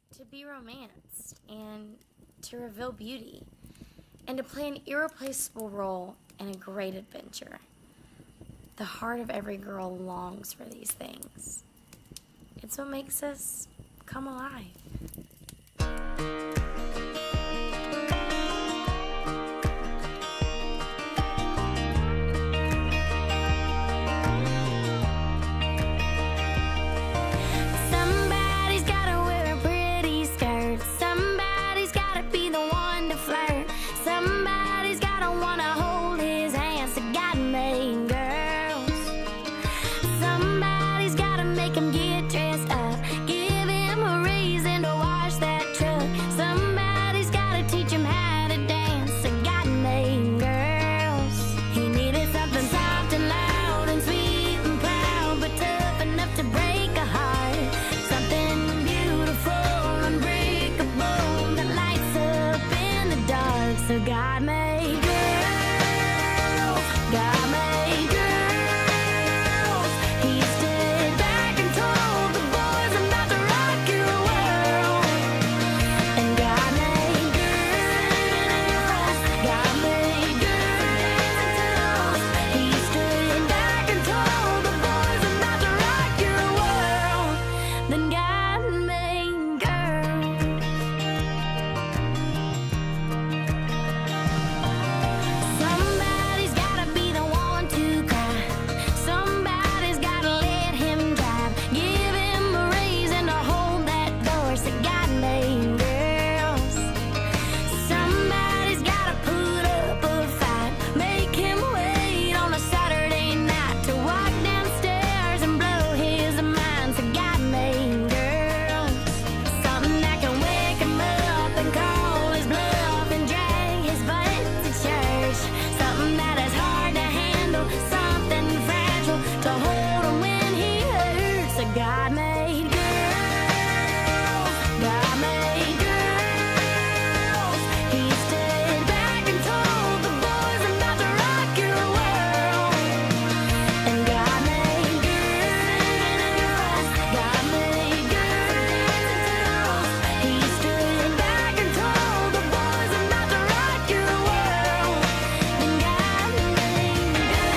to be romanced and to reveal beauty and to play an irreplaceable role in a great adventure. The heart of every girl longs for these things. It's what makes us come alive. So God made girls, God made girls. He stood back and told the boys, I'm about to rock your world. And God made girls, God made girls. He stood back and told the boys, I'm about to rock your world. Then God made girls. Somebody's gotta be the one to cry. Somebody's gotta let him drive. Give him a raise and to hold that door. So God made girls. Somebody's gotta put up a fight. Make him wait on a Saturday night to walk downstairs and blow his mind. So God made girls. Something that can wake him up and call his bluff and drag his butt to church. Something that is hard to handle, something fragile to hold him when he hurts. So God made girls, God made girls. He stood back and told the boys, I'm about to rock your world. And God made girls, God made girls. He stood back and told the boys, I'm about to rock your world. And God made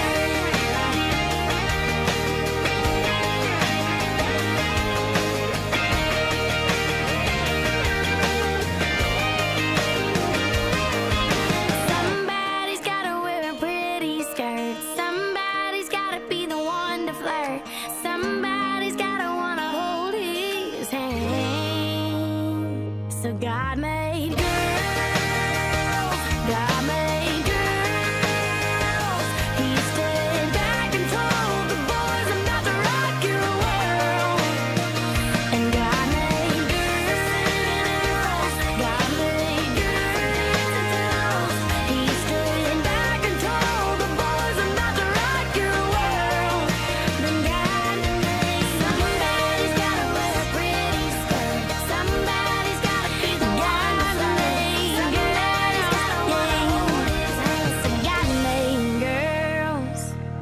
Somebody's gotta wear a pretty skirt. Somebody's gotta be the one to flirt. Somebody's gotta wanna hold his hand. So God made girls, God made girls. He stood back and told the boys, I'm about to rock your world. And God made girls, God made girls. He stood back and told the boys, I'm about to rock your world. Then God made somebody's gotta wear a pretty skirt. Somebody's gotta be the one to flirt. Somebody's gotta wanna hold his hand. So God made girls.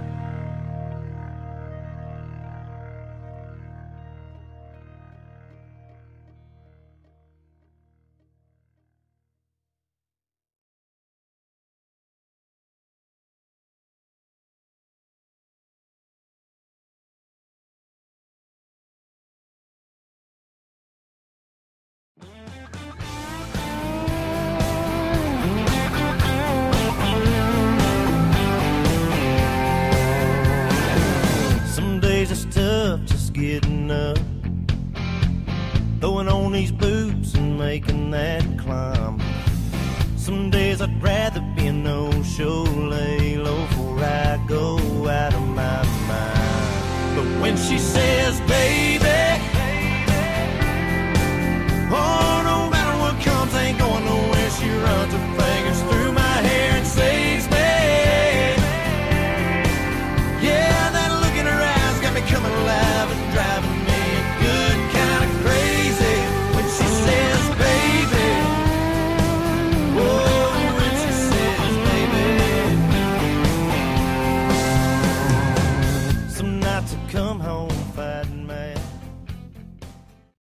Some days it's tough just getting up, throwing on these boots and making that climb. Some days I'd rather be a no-show, lay low before I go out of my mind. But when she says